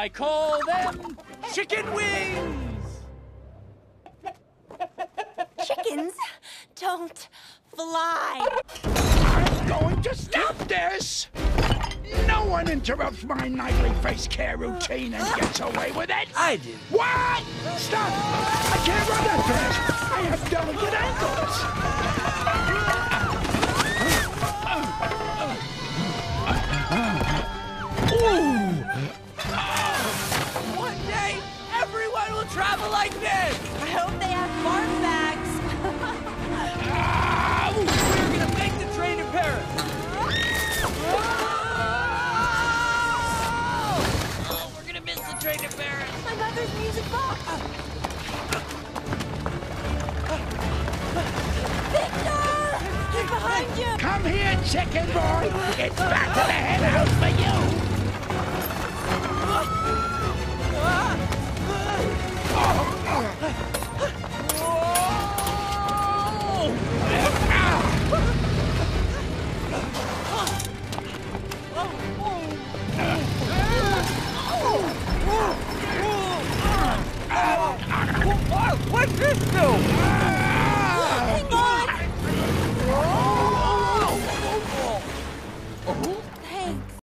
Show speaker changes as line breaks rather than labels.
I call them chicken wings!
Chickens don't fly.
I'm going to stop this! No one interrupts my nightly face care routine and gets away with it!
I did.
What? Stop! I can't run that fast! I have delicate ankles!
One day, everyone will travel like this!
I hope they have farm bags.
We're gonna make the train to Paris! Oh, we're gonna miss the train to Paris!
My mother's music box. Victor! He's behind you!
Come here, chicken boy! It's back to the hen house for you!
What's this do?